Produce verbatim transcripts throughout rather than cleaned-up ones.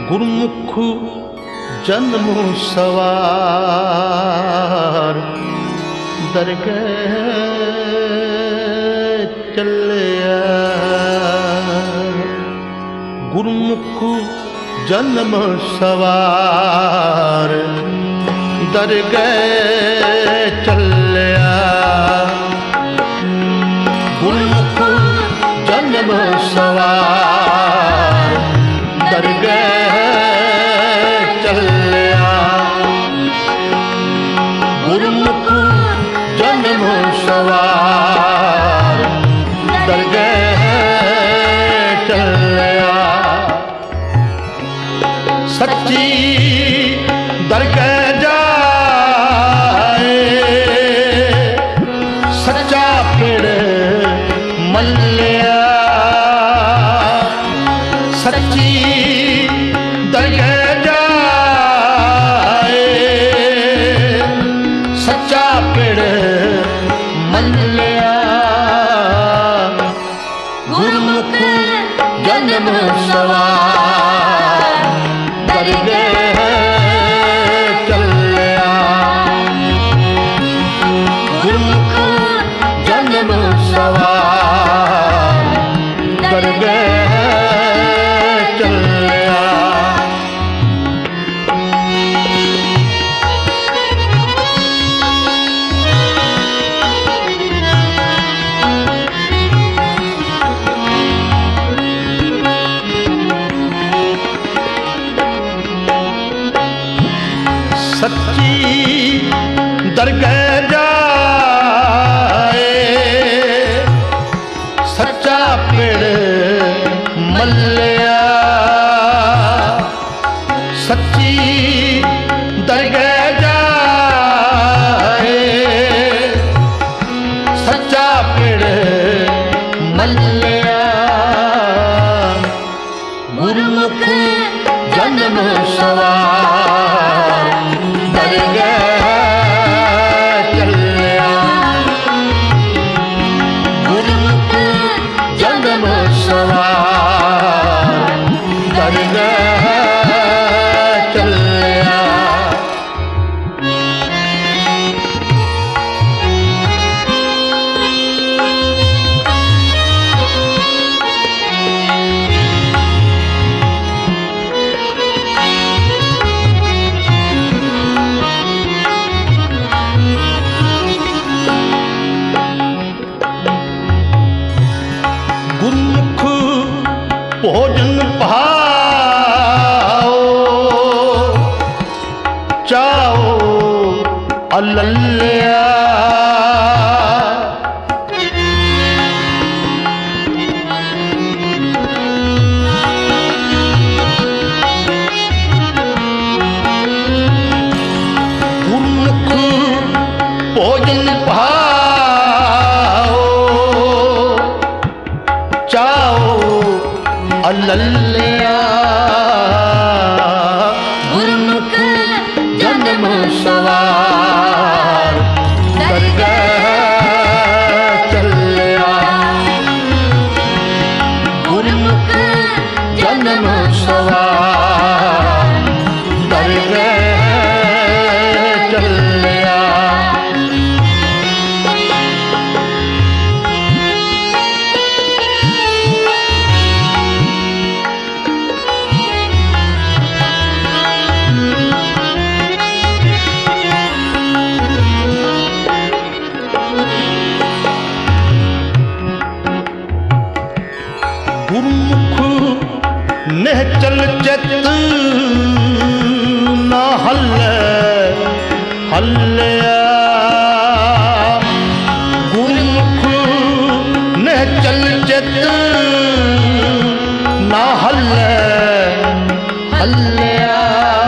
गुरमुख जन्म सवार दरगह चलिया। गुरमुख जन्म सवार दरगह चलिया। गुरमुख जन्म सवार दरगह चलिया। गुरमुख जन्म सवार दरगह चलिया। सच्ची दरगह जाए सच्चा पेड़ मल्लिया। सच्ची दरगह जाए सच्चा पेड़ मल्लिया। गुरमुख जन्म सवार दरगह चलिया। गुरमुख जन्म सवार दरगह चलिया। सच्ची दरगह जाए सच्चा पेड़ मल्लिया। सच्ची दरगह जाए सच्चा पेड़ मल्लिया। गुरमुख जन्म सवार दरगह चलिया। गुरमुख जन्म सवार दरगह चलिया। गुरमुख भोजन पाओ चाओ अललिया। गुरमुख भोजन पाओ चाओ अललिया। गुरमुख जन्म सवार दरगह चलिया। गुरमुख जन्म सवार दरगह चलिया। गुरमुख निहचल चित ना हल्ले हल्लिया। गुरमुख निहचल चित ना हल्ले हल्लिया।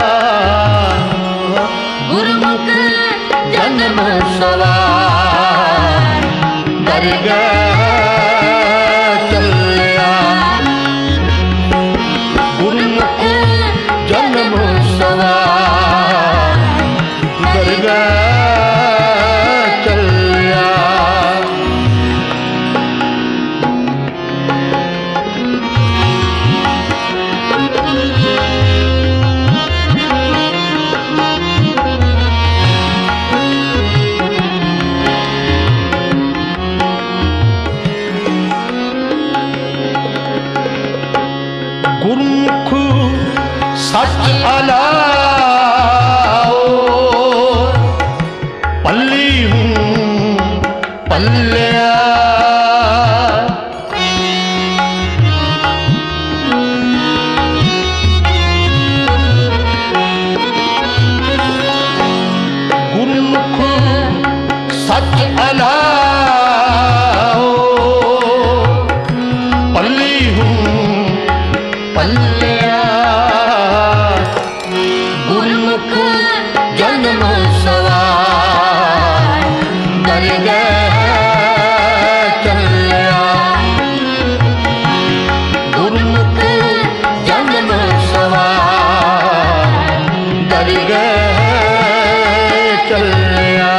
गुरमुख जन्म सवार दरगह चलिया। गुरमुख जन्म सवार दरगह चलिया। ਚੱਲਿਆ ਗੁਰਮੁਖ ਸੱਚ ਅਨਾਓ ਪੱਲੀ ਹੂੰ ਪੱਲਿਆ ਗੁਰਮੁਖ ਜਨਮ ਸਵਾਰ ਦਰਗਾਹ ਚੱਲਿਆ ਗੁਰਮੁਖ ਜਨਮ ਸਵਾਰ ਦਰਗਾਹ ਚੱਲਿਆ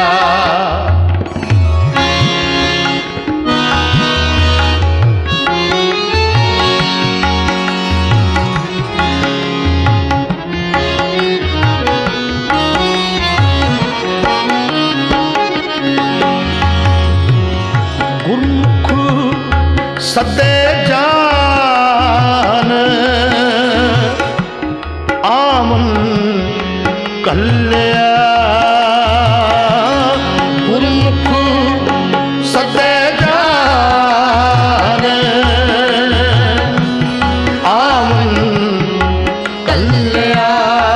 ਗੁਰਮੁਖ ਸਦੇ ਜਾਨ ਆਮਨ ਕੱਲਿਆ ਗੁਰਮੁਖ ਸਦੇ ਜਾਨ ਆਮਨ ਕੱਲਿਆ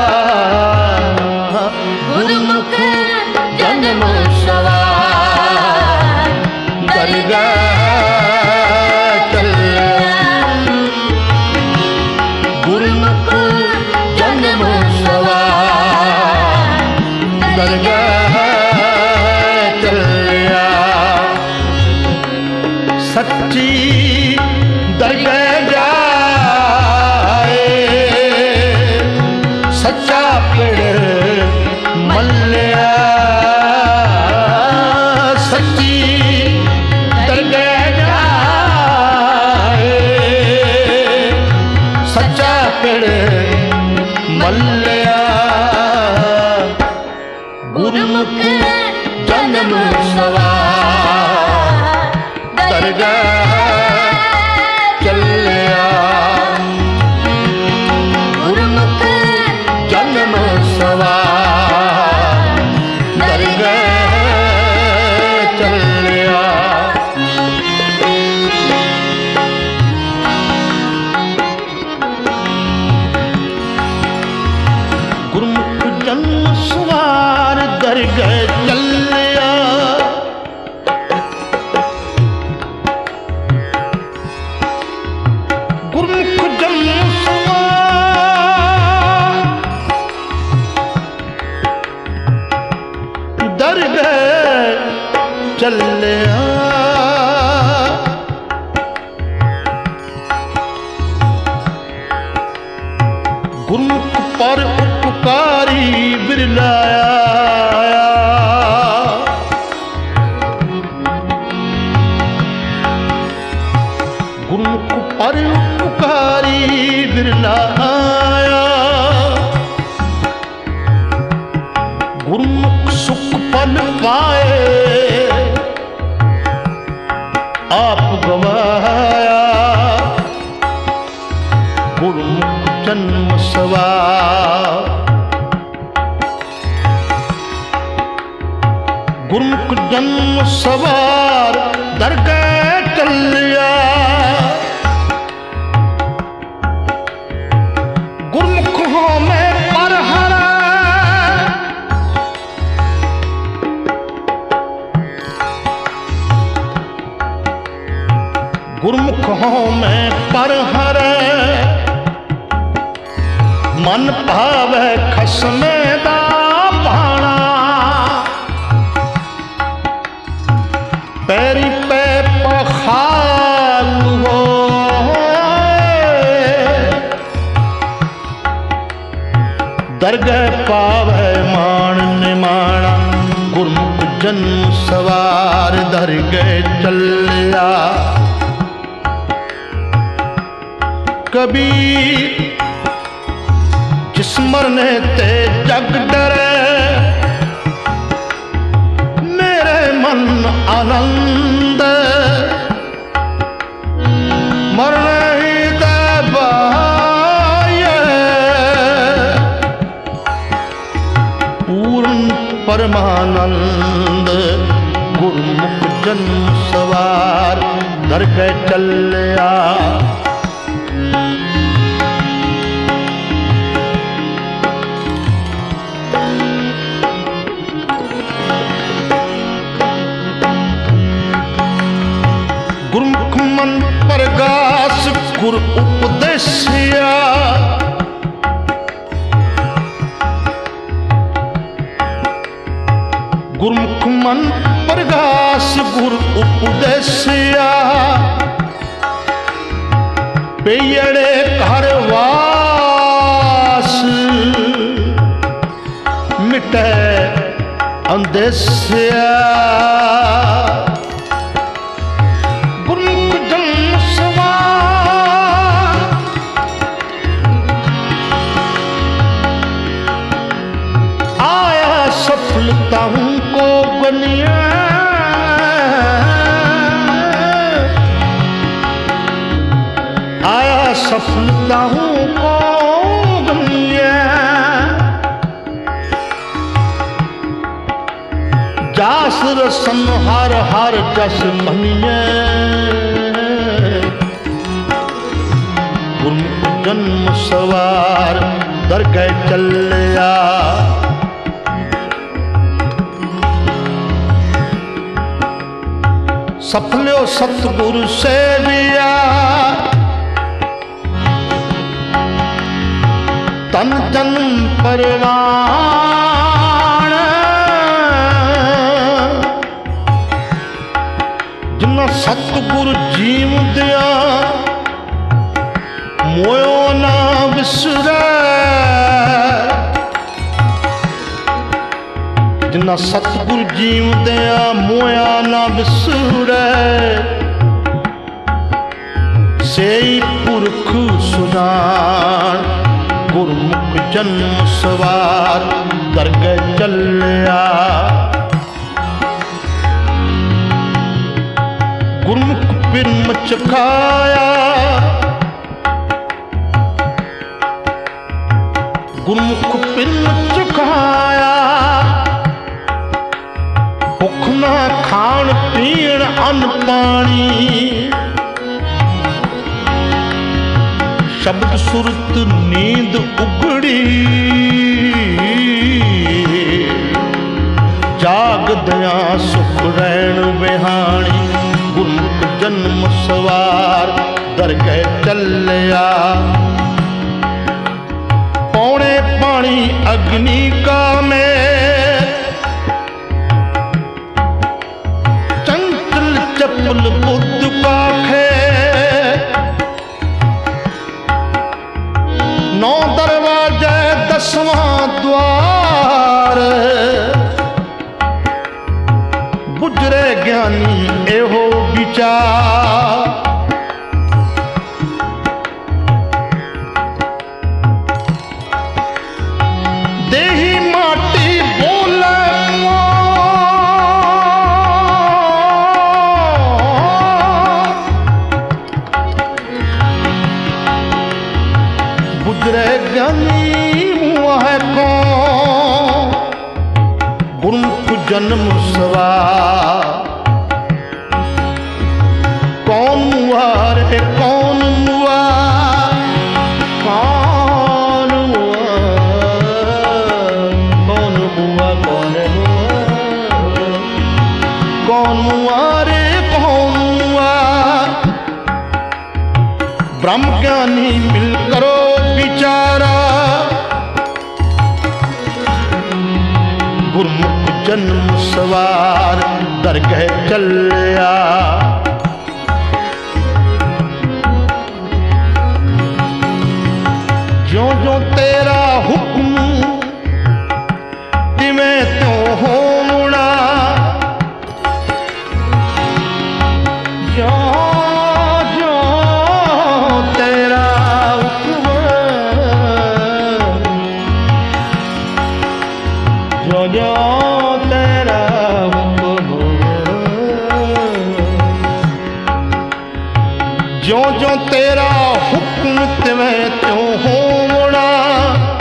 ਗੁਰਮੁਖ ਜਨਮ ਸਵਾਰ ਦਰਗਾਹ ਚੱਲਿਆ ਗੁਰਮੁਖ ਜਨਮ ਸਵਾਰ ਦਰਗਾਹ ਚੱਲਿਆ ਸੱਚੀ ਦਰਗਾਹ ਜਾਏ ਸੱਚਾ ਪਿੜ ਮੱਲਿਆ ਸੱਚੀ ਦਰਗਾਹ ਜਾਏ ਸੱਚਾ ਪਿੜ ਮੱਲਿਆ ਗੁਰਮੁਖ ਜਨਮ ਸਵਾਰ ਦਰਗਾਹ ਚੱਲਿਆ ਗੁਰਮੁਖ ਜਨਮ ਸਵਾਰ ਦਰਗਾਹ ਚੱਲਿਆ ਗੁਰਮੁਖ ਜਨਮ ਸਵਾਰ ਦਰਗਾਹ ਚੱਲਿਆ ਗੁਰਮੁਖ ਜਨਮ ਸਵਾਰ ਦਰਗਾਹ ਚੱਲਿਆ ਗੁਰਮੁਖ ਪਰ ਉਪਕਾਰੀ ਬਿਰਲਾਇਆ ਗੁਰਮੁਖ ਪਰ ਉਪਕਾਰੀ ਬਿਰਲਾਇਆ ਗੁਰਮੁਖ ਸੁਖ ਪਲ ਪਾਏ ਆਪ ਗਵਾਇਆ ਗੁਰਮੁਖ ਜਨਮ ਸਵਾਰ ਗੁਰਮੁਖ ਜਨਮ ਸਵਾਰ ਦਰਗਾਹ ਚੱਲਿਆ ਗੁਰਮੁਖ ਹੋਮੈ ਪਰ ਹਰਾ ਗੁਰਮੁਖ ਹੋਮੈ ਪਰ ਹਰੈ ਮਨ ਭਾਵੈ ਖਸਮੇ ਦਾ ਭਾਣਾ ਪੈਰੀ ਪੈ ਪਖਾਲੂ ਦਰਗਾਹ ਪਾਵੈ ਮਾਣ ਨਿਮਾਣਾ ਗੁਰਮੁਖ ਜਨਮ ਸਵਾਰ ਦਰਗਾਹ ਚੱਲਿਆ ਕਬੀਰ जिस मरने ते जग डरे मेरे मन आनंद मरने ही दे बाये पूर्ण परमानंद गुरमुख जन्म सवार दरगह चलिया। गुरमुख मन प्रगास गुर उपदेसिया। गुरमुख मन प्रगास गुर उपदेसिया। पेयड़े घर वास मिटे अंदेसिया। गुरमुख जन्म सवार आया सफलता हूँ को बनिया। आया सफलता हूँ को बनिया। जास रसन हर हर जस बनिए। गुरमुख जन्म सवार दरगह चलिया। सफलो सतगुरु सेविया। तन जन्म परवान जिन्ना सतगुरु जीव दिया मोयो ना विसरै। जिन्ना सतगुरु जीव दिया मोया ना विसरै। सेई पुरख सुजान गुरमुख जन्म सवार दरगह चलिया। गुरमुख पिरम चखाया। गुरमुख पिरम चखाया। भुख ना खान पीण अन्न पानी। शब्द सुरत नींद उगड़ी। जाग दया सुख रैन बिहानी। गुरमुख जन्म सवार दरगह चलिया। पौने पानी अग्नि का में चंचल चपल बुद्ध पाखे। नौ दरवाजे दसवां द्वार बुजरे ज्ञानी एहो विचार। देही माटी बोले बुजरे ज्ञानी हुआ है कौन। गुरमुख जन्म सवार कौन हुआ रे कौन हुआ। कौन हुआ कौन हुआ कौन हुआ। कौन हुआ रे कौन हुआ। ब्रह्म ज्ञानी मिल करो विचारा। गुरमुख जन्म सवार दरगह चलिया। ज्यों ज्यों तेरा हुक्म तिवें त्यों होना। ज्यों ज्यों तेरा हुक्म ज्यों ज्यों तेरा हुक्म ज्यों ज्यों तेरा हुक्म तिवें त्यों होना।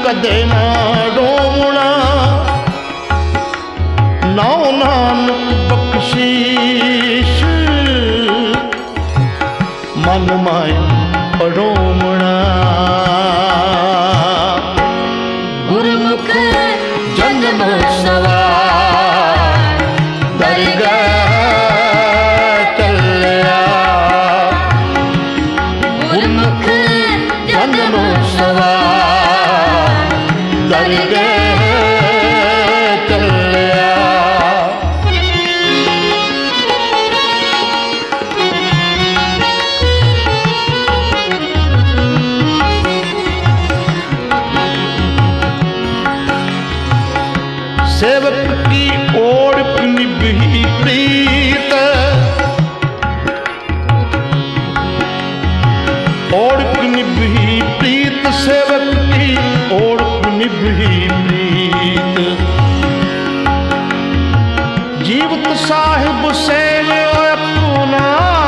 कदे ना रोवना, नाओ नानक बख्शीश मन माए परोमना। गुरमुख जन्म सवार दरगाह चलिया, गुरमुख जन्म सवार दरगाह चलिया। सेवक की ओर निभी प्रीत, ओर निभी प्रीत, सेवक की ओर निभी प्रीत। जीवत साहिब सेव अपना,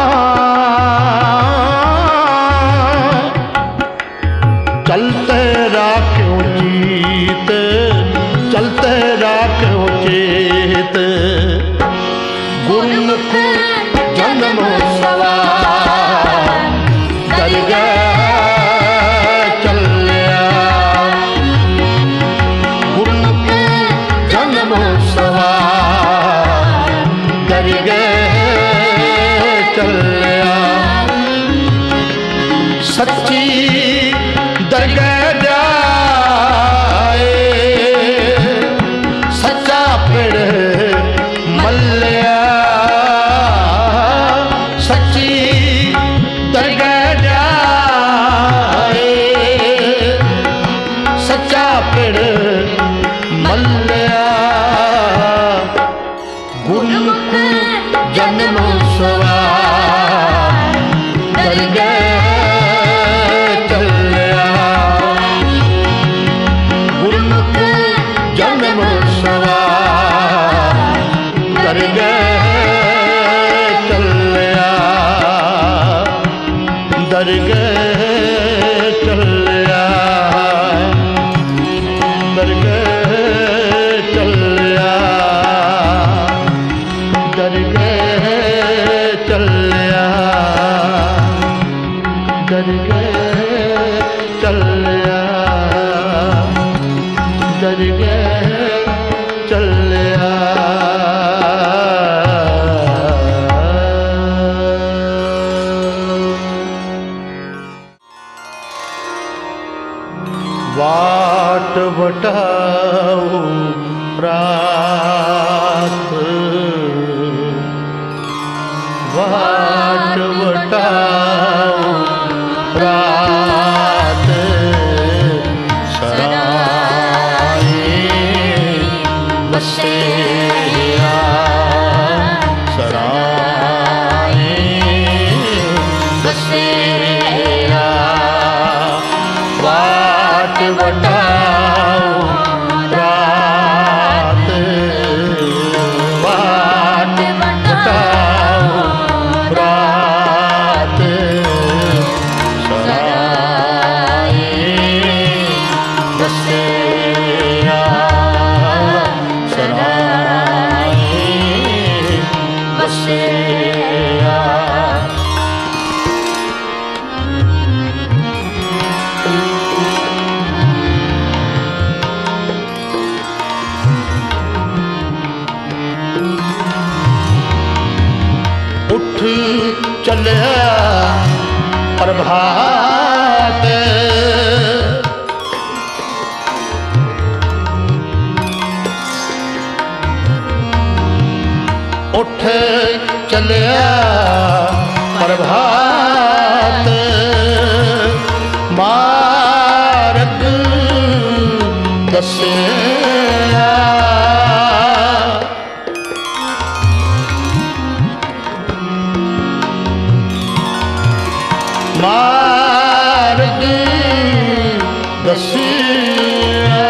चलते राख्यो जीत, चलते राख्यो चेत। गुरमुख जन्म सवार दरगाह चलिया, गुरमुख जन्म सवार दरगाह चलिया। सच्ची दरगाह जाए, सच्चा पिड़ मल्लिया, सच्ची दरगाह जाए, सच्चा पिड़ मल्लिया। गुरमुख जन्म सवार दरगाह चलिया, गुरमुख जन्म सवार दरगाह चलिया, दरगाह चलिया, दरगाह चलिया, दरगाह चलिया, दरगाह चलिया, दरगाह चलिया। वाट वटाओ रात, वाट वटाओ रात, सराए बसेया, सराए बसेया। वाट वटाओ रात, वाट वटाओ रात, सराए बसेया, सराए बसेया। उठ चलिया प्रभात, उठ चलिया प्रभात। मार्ग दसिया, मार्ग दसिया।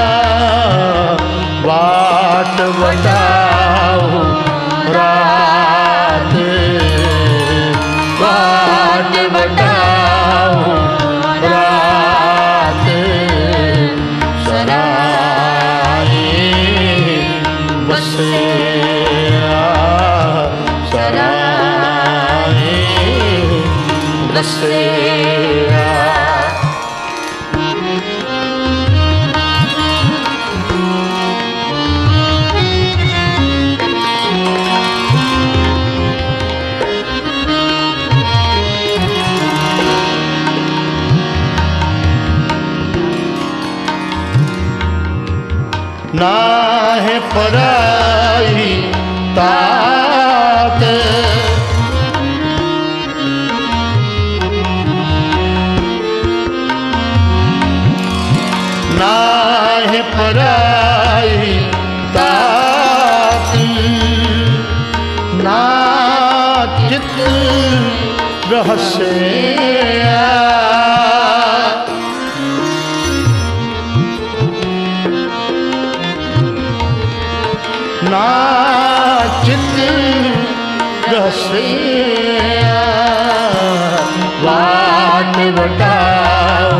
वाट वटाओ रात, वाट वटाओ रात, सर नाहे पराई तात नाहे पराई तात ना चित रहस्य ना चित रहस्य वाट बताओ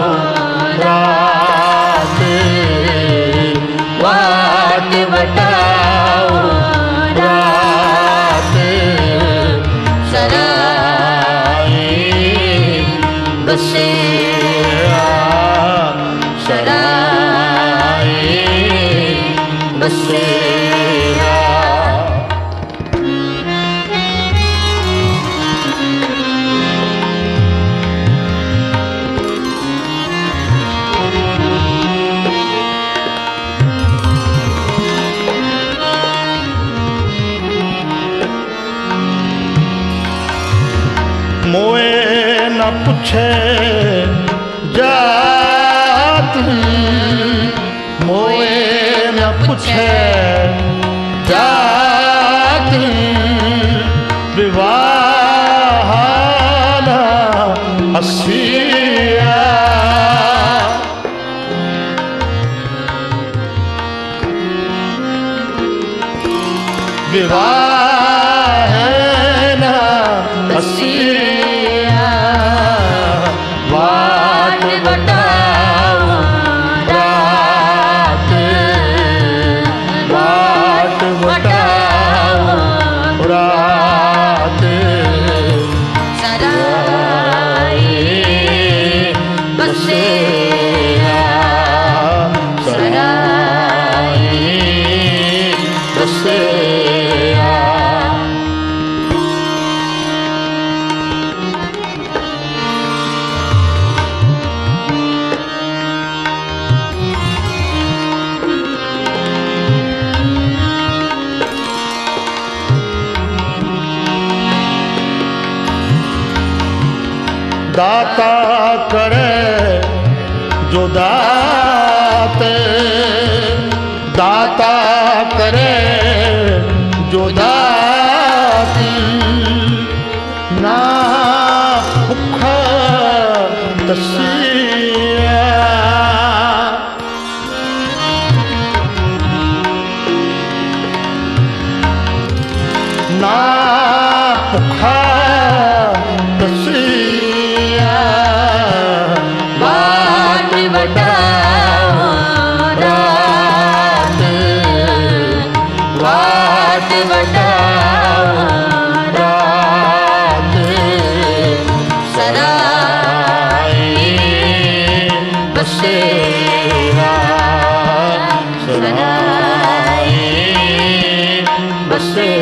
रात वाट बताओ रात सराय बसे सराय बसे मोए न पूछे जात मोए न पूछे जात विवाह हसिया विवाह हसिया वाट बताओ रात वाट बताओ रात सराय बसे सराय बसे दाता करे जो दाते दाता करे जो दाती ना भूख तसिया ना भूख तसिया वाट बताओ रात वाट बताओ रात सराय बसे सराय बसे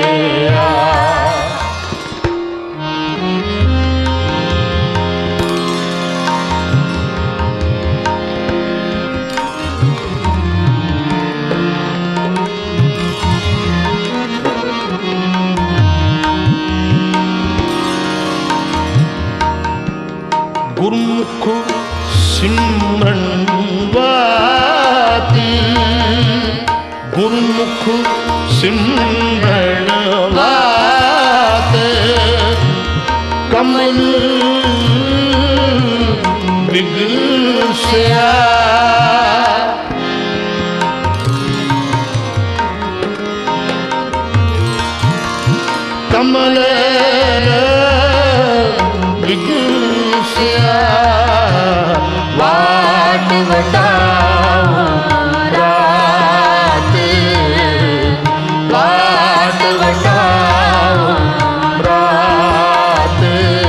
गुरमुख सिमरन वाती गुरमुख सिमरन वात कमल विगसिया कमल विगसिया वाट बताओ रात वाट बताओ रात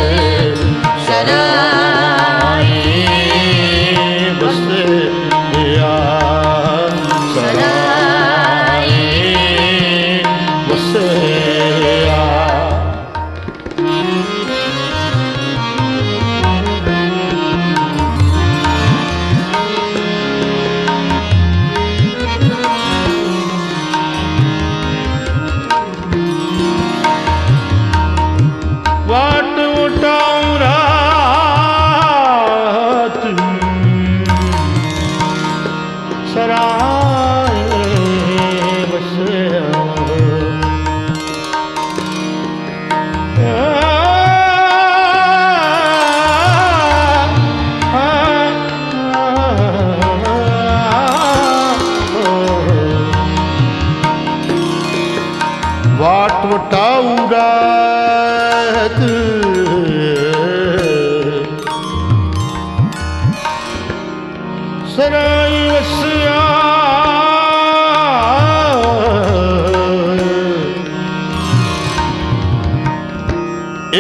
सराय बसे सराय बसे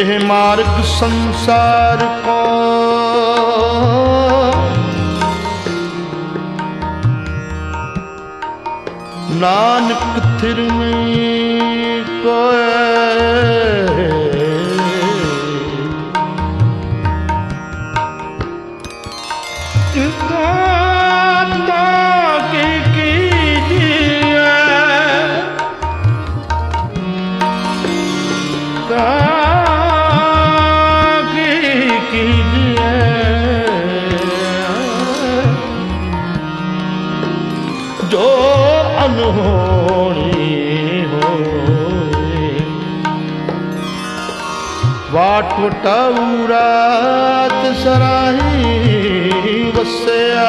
एह मार्ग संसार को नानक थिर में कोय दाता की कीजिए ताकि कीजिए जो अनहोनी होए वाट वटाऊ रात सराही वसया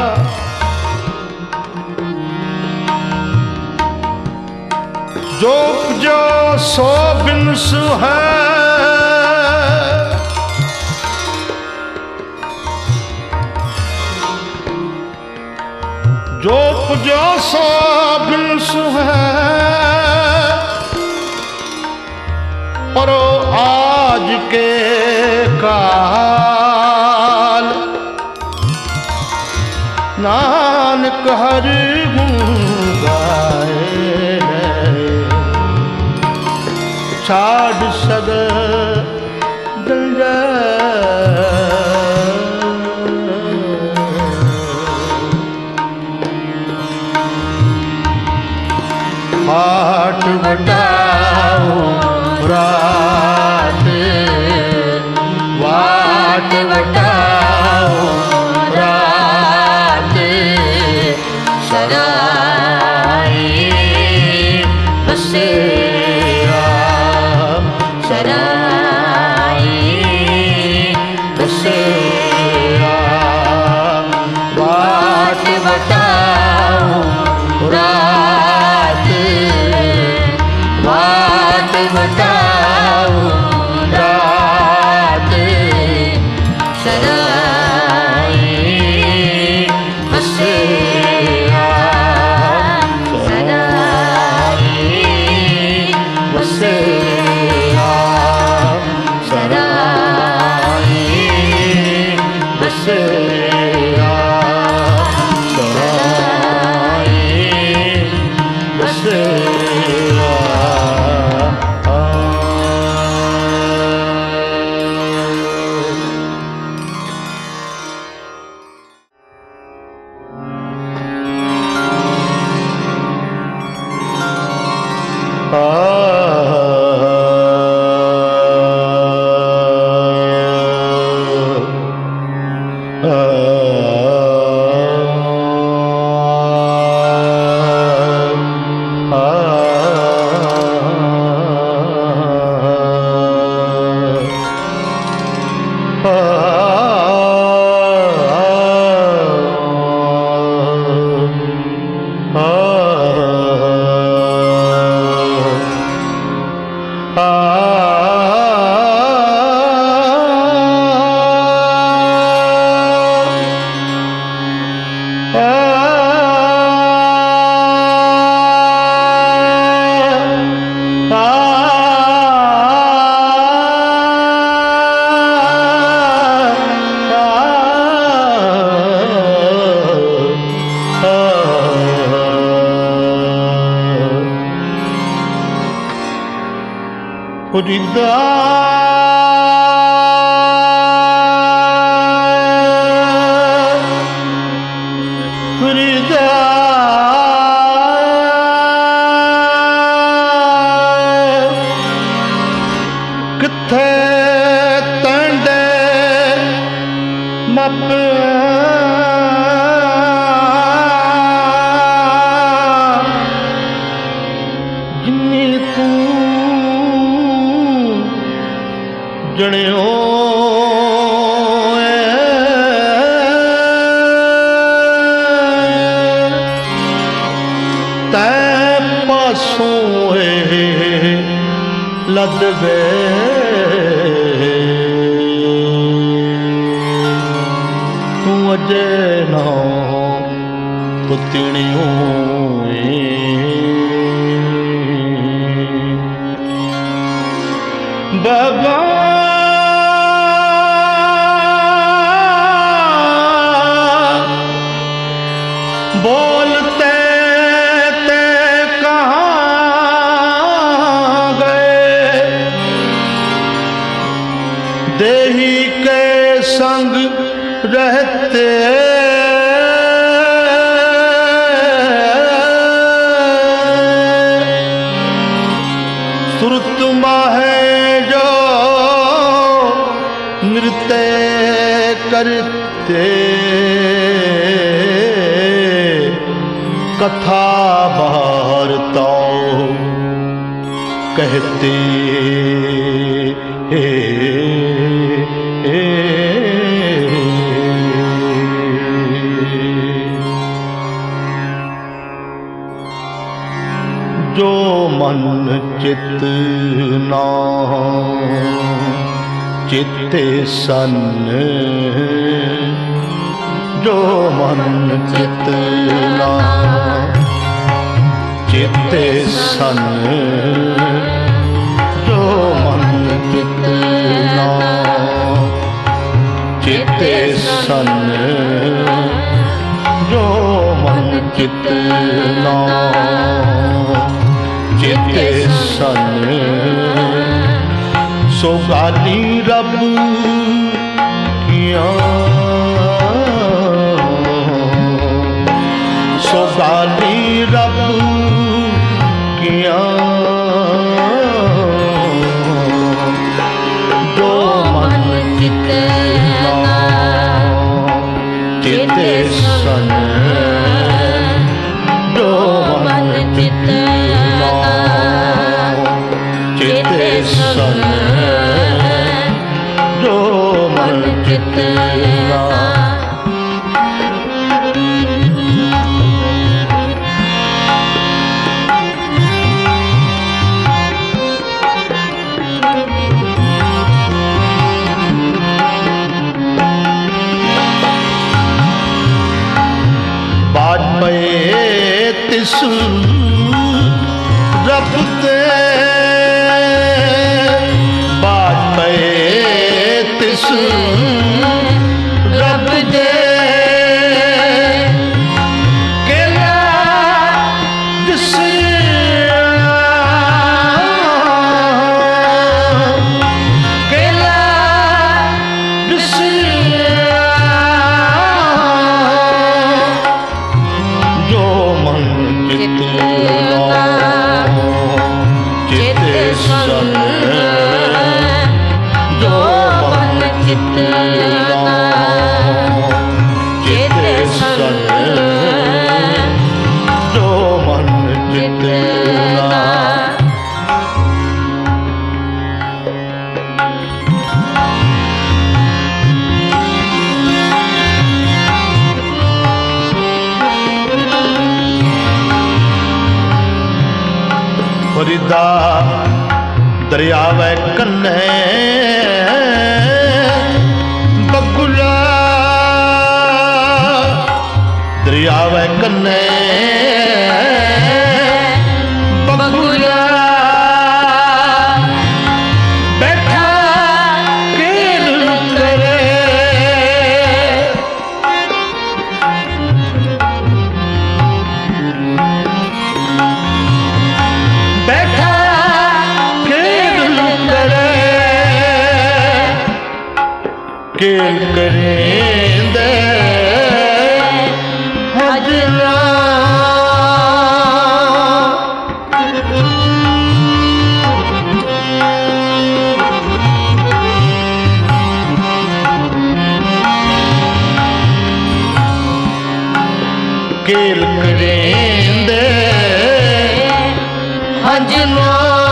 जो जो सो बिनस है जो जो सो बिनस है पर आज के काल नानक हरि गुण गाए छाड़ सद पाठ बटाओ रात वाट बटाओ रात सराय बसेरा सराय बसेरा वाट बताओ रात वाट बताओ रात सराय बसेरा सराय बसेरा सराय बसेरा सराय बसेरा भगवान करते सुरत माहे जो नृत्य करते कथा वार्ता कहते हे, हे, जो मन चित ना चित्ते सन जो मन चित ना चित्ते सन जो मन चित ना चित्ते सन जो मन चित ना चित्ते सन सो गाली रब किया सो गाली रब किया जो मन चित ना चित्ते सन जो मन चित ना चित्ते सन जो मन चित ना बाज पे तिस रब ते बाज पे तिस रब दे केला जिस केला जिस जो मन चित ना चित्ते सन जो मन चित ना चित्ते सन जो मन चित ना फरीदा दरियावे कन्ने बगुला दरियावे कन्ने बगुला बैठा केल करे बैठा केल करे केल करेंदे हजरा केल करेंदे हजना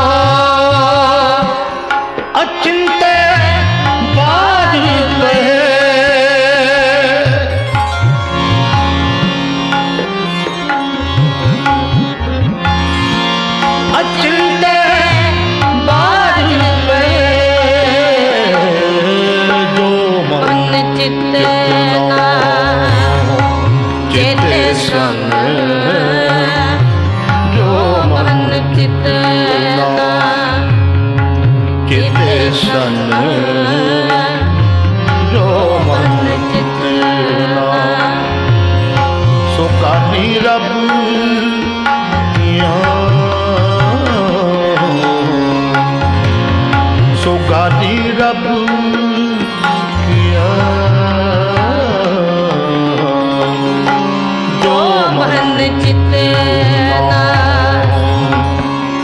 अचिंते बाज कहे अचिंते बाज कहे जो मन चित ना चित्ते सन जो मन चित ना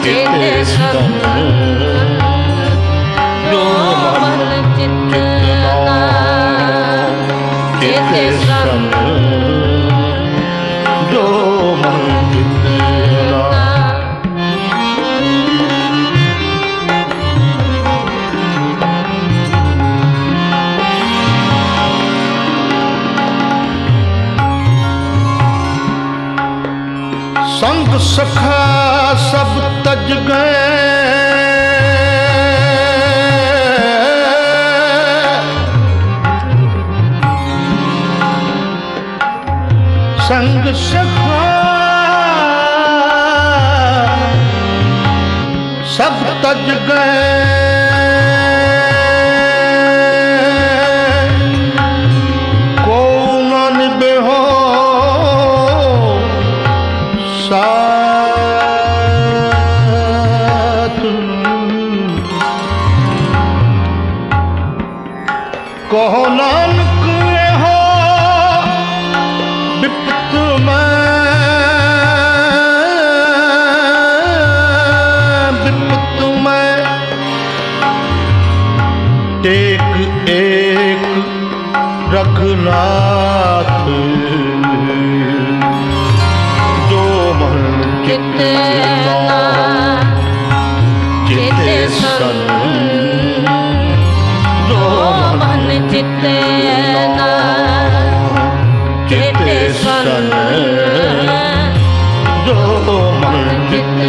ਚੇਤੇ ਸਨ ਜੋ ਮਨ ਚਿਤ ਲਾਇ ਚੇਤੇ ਸਨ ਜੋ ਮਨ ਚਿਤ ਲਾਇ। संग सखा सब तज गए संग सखा सब तज गए को न निभो कहो नानक हो विपत में विपत में टेक एक रघुनाथ जो मन चित चिते सन चिते चिते सन जो मन चिते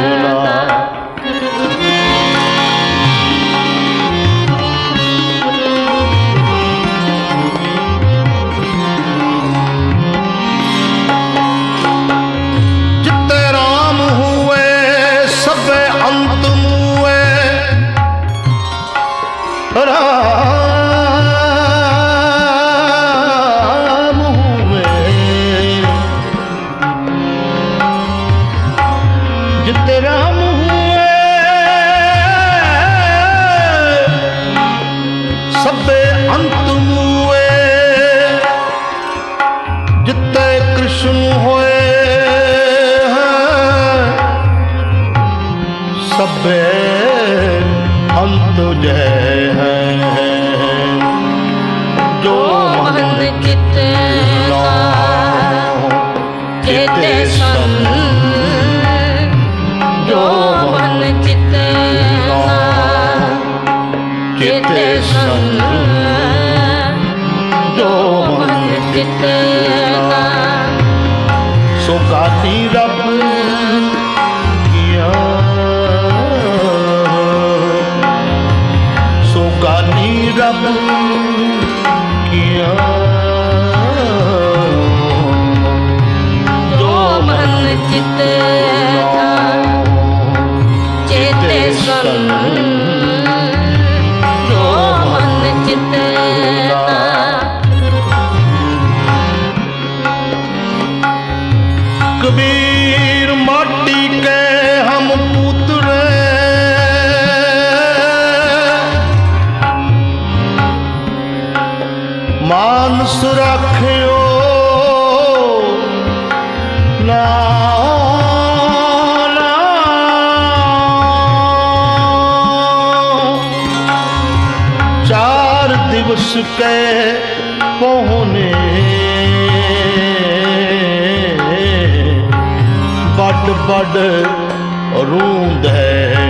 चित्ते राम हुए सबे अंत मुए राम राम हुए सबे अंत मुए जिते कृष्ण होए सबे अंत जय है जो मन चित चिते सन जो मन चिते चिते सन जो मन चिते सो गाती रब किया सो गाती रब किया जो मन चिते जो मन चिते कबीर माटी के हम पुत्र मानस रखियो ना दिवस के पहुने बड़ बड़ रूंद है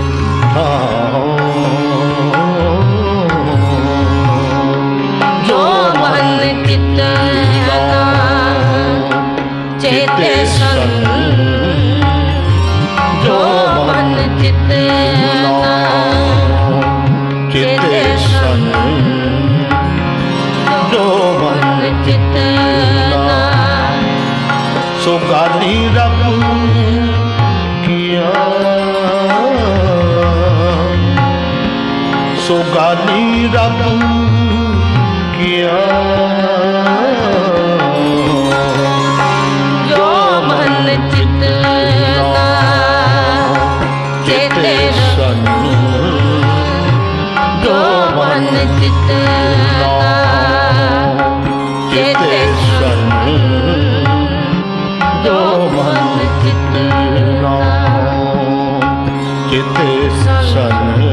जो मन चित चेते सन जो मन चित चिते सन जो मन चित सो गाली रब किया सो गाली रब किया जो मन चित चेते सन जो मन चित चेते सन जो मन चित चित सन।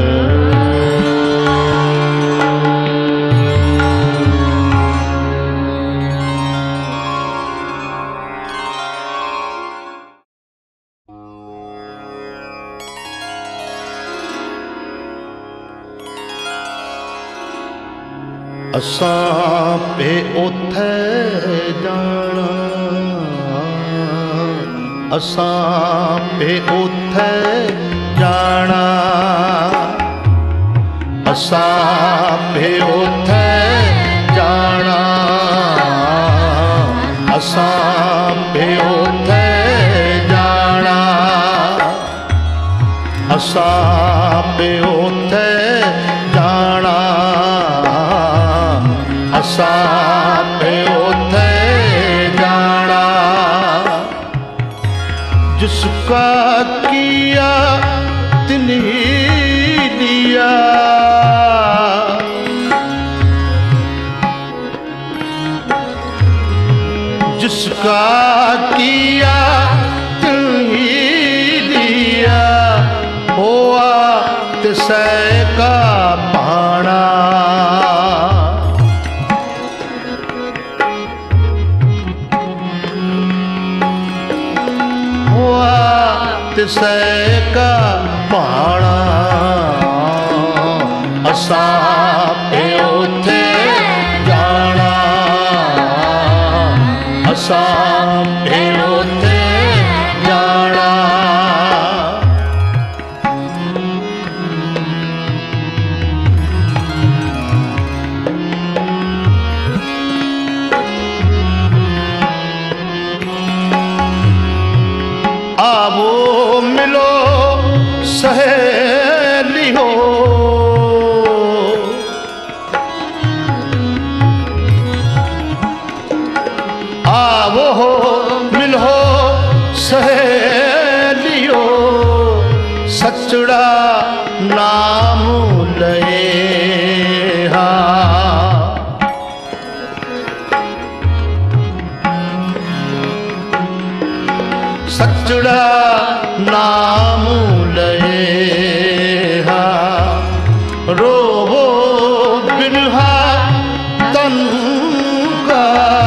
असां पे उथे जाना, असां पे उथे जाना, असां पे उथे जाना, असां पे उथे जाना, असां पे उथे जाना, असां पे उथे जाना। जिसका किया तिन्हीं दिया, जिसका किया तिन्हीं दिया, हुआ तिसै का पाना। तिसै का पाना। असां पे उथे जाना, असां पे उथे जाना। आवो मिलो सहेली हो, आवो हो मिलो सहेली हो, सचड़ा नाम लए सचड़ा नाम लए हा। रोवो बिरहा तन का,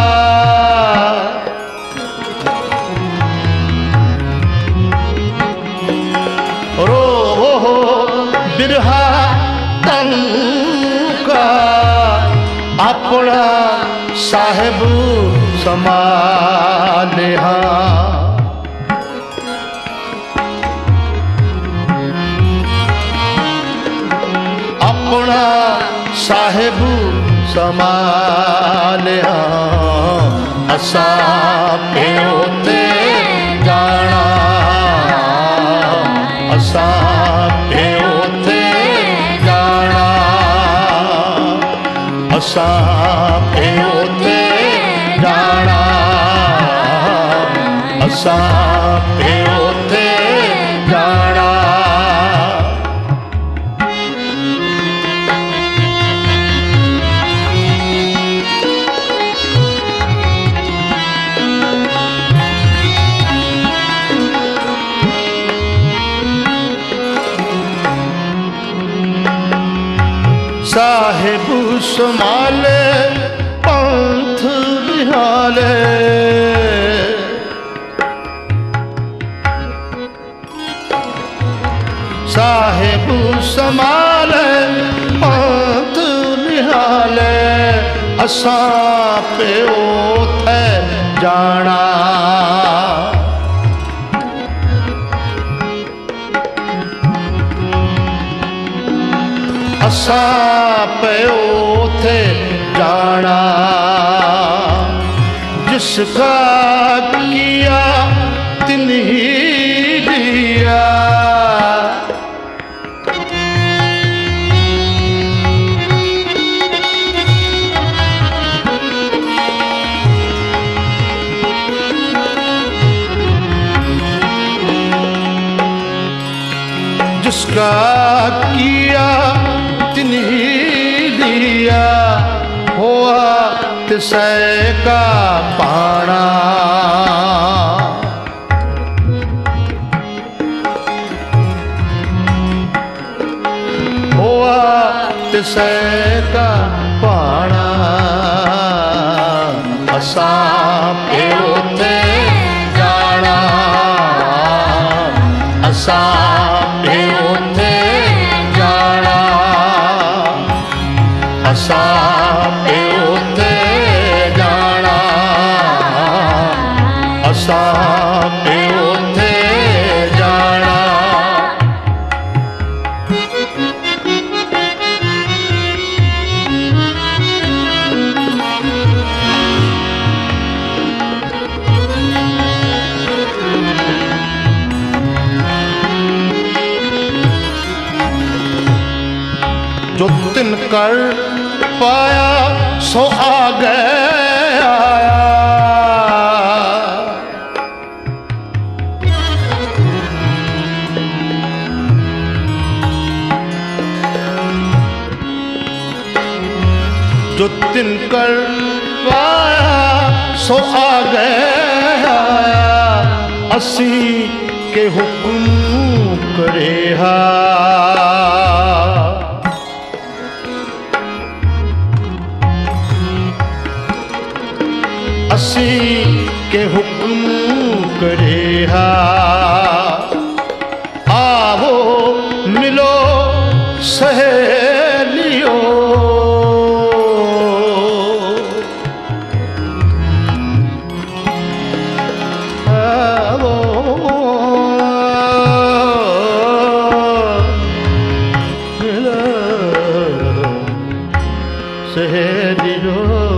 रोवो बिरहा तन का, अपना साहिब संभाले हा। अपना साहिब संभालिया। असां पे उथे जाना, असां पे उथे जाना, असां पे उथे जाना, असां पे उथे जाना। साहिब संभाले पंथ बिहाले, साहिब संभाले पंथ बिहाले। असां पे उथे जाना, असां पे उथे जाना। जिसका किया तिन्हीं दिया, जिसका किया तिन्हीं दिया, हुआ तिसै का पाना। तिसै का पाना असां पियो थे जाना असां पियो थे जाना असां पियो थे जाना असां पियो थे जाना जो तिन कर पाया सो आ गया जो तिन कर पाया सो आ गया असी के हुक्म करे हा असी के हुक्म करे हा आवो मिलो सहेलियो आवो मिलो सहेलियो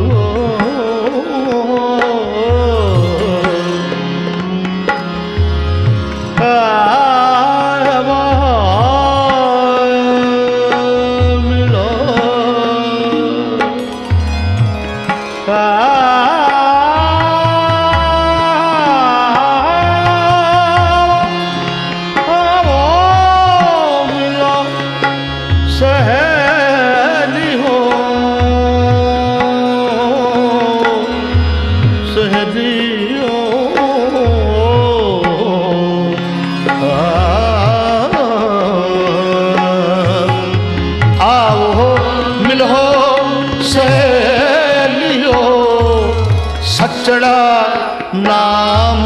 सचड़ा नाम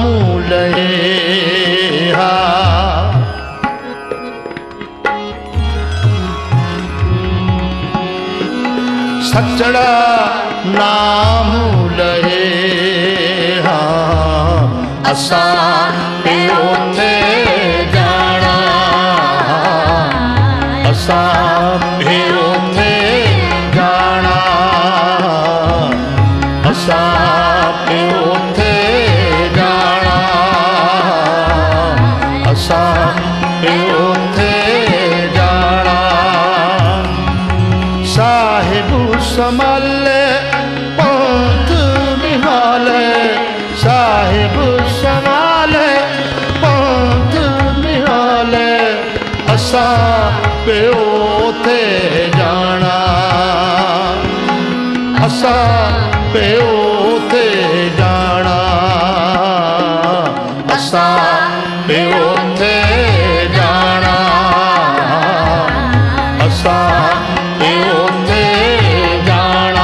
लहे हा सचड़ा नाम लहे हा असां पियो थे जाना असां पियो थे जाना असां पियो थे जाना असां पियो थे जाना साहिब संभाले पंथ निहाले साहिब संभाले पंथ निहाले असां पियो थे जाना असां पियो थे जाना असां पियो थे जाना असां पियो थे जाना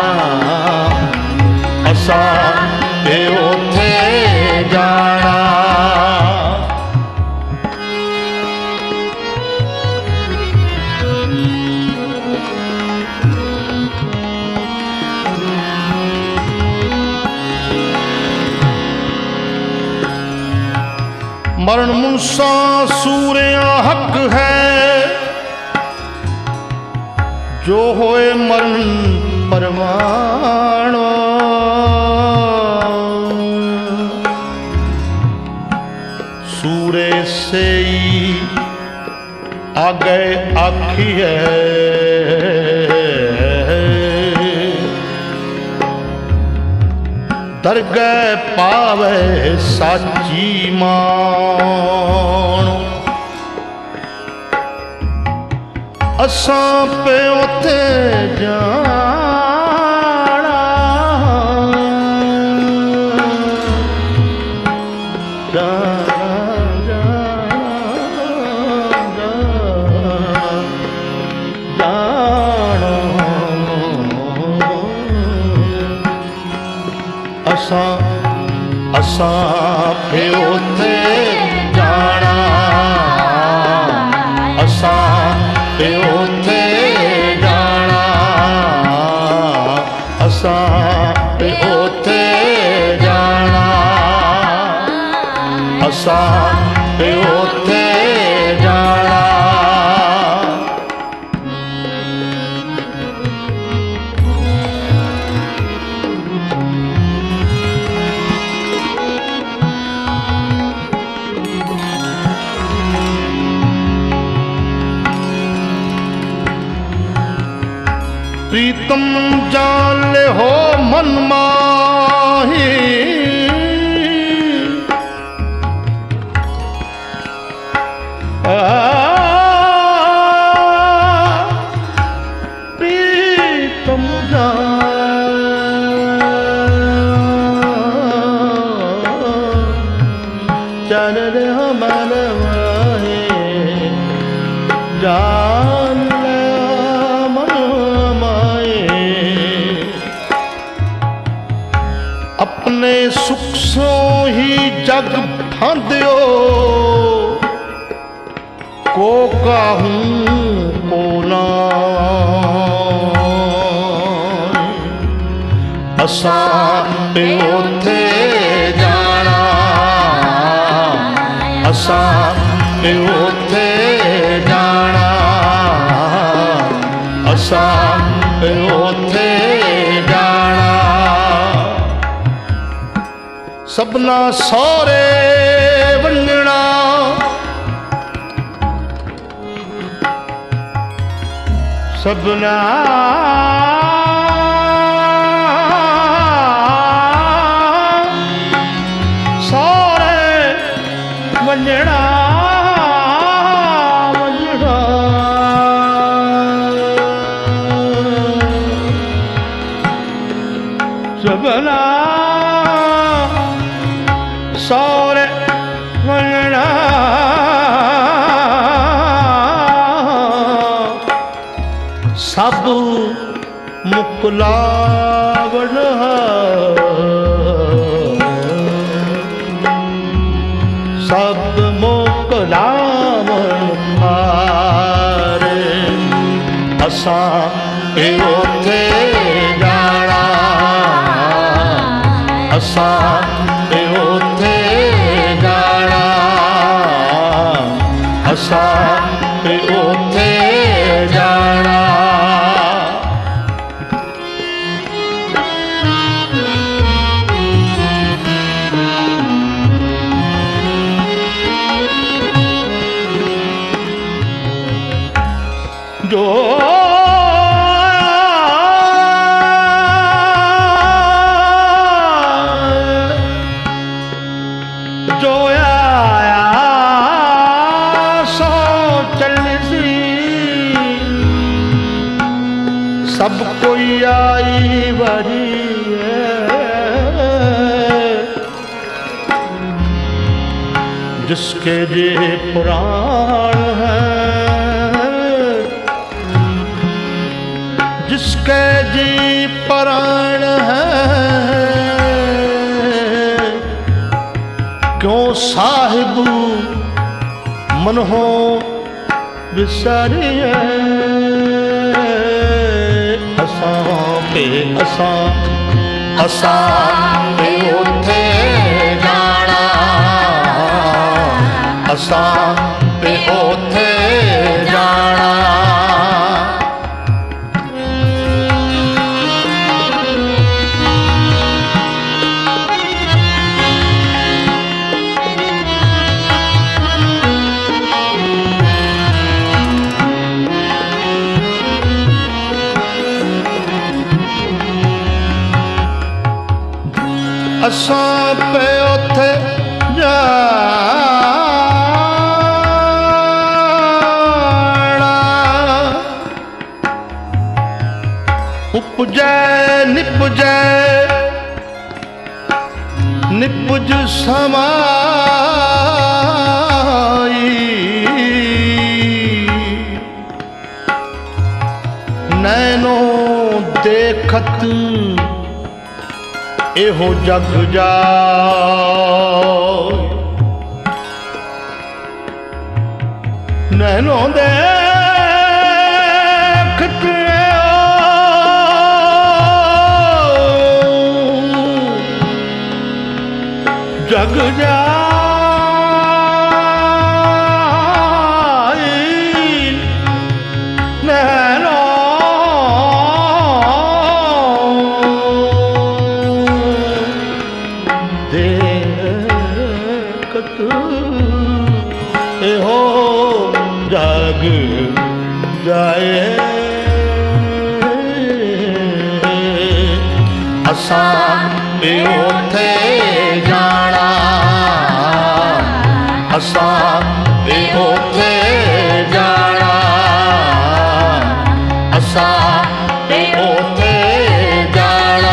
असां पियो थे जाना मरण मुनसा सूरिया हक है जो होए मरण परवान सूरे से ही आगे आखिए दरगह पावे साची मान असां पियो थे जाना जाना जाना जाना असां पे उथे जाना, असां पे उथे जाना, असां पे उथे जाना, असां पे उथे जाना। प्रीतम जान ले हो मन माही, प्रीतम जान ले हो मन माही, जान अपने सुख सो ही जग फांदियो, को कहूं को ना। असां पे उथे जाना, असां पे उथे जाना, असां पे उथे जाना। सबना सौरे वंजना, सबना सौरे वंजना, वंजना सबना सौरे वंजना, सब मुकलावण सब मुकलावण हारे। असां पे उथे जाना, असां पे उथे जाना, असां पे उथे जाना। जो जो आया सो चलसी, सब कोई आई बारी है, जिसके जे पुराण है, जिसके जी प्राण है, क्यों साहिब मन हो विसारिए। असां पे असां असां पे उथे जाना, असां पे उथे जाना। असां पे उथे जाना, उपजै निपजै निपज समाई, नैनो देखत एहो जग जाए नैनों देखते जग जाए नैनों देखत एहो जग जाए असां बि उथे जाना असां बि उथे जाना असां बि उथे जाना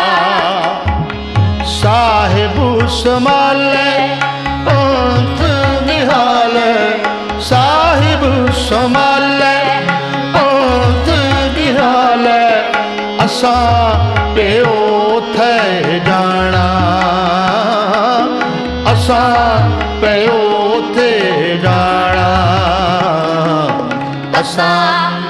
साहिब संभाले पंथ निहाले साहिब संभाले पंथ निहाले असां पे उथे जाना असां पे उथे जाना असां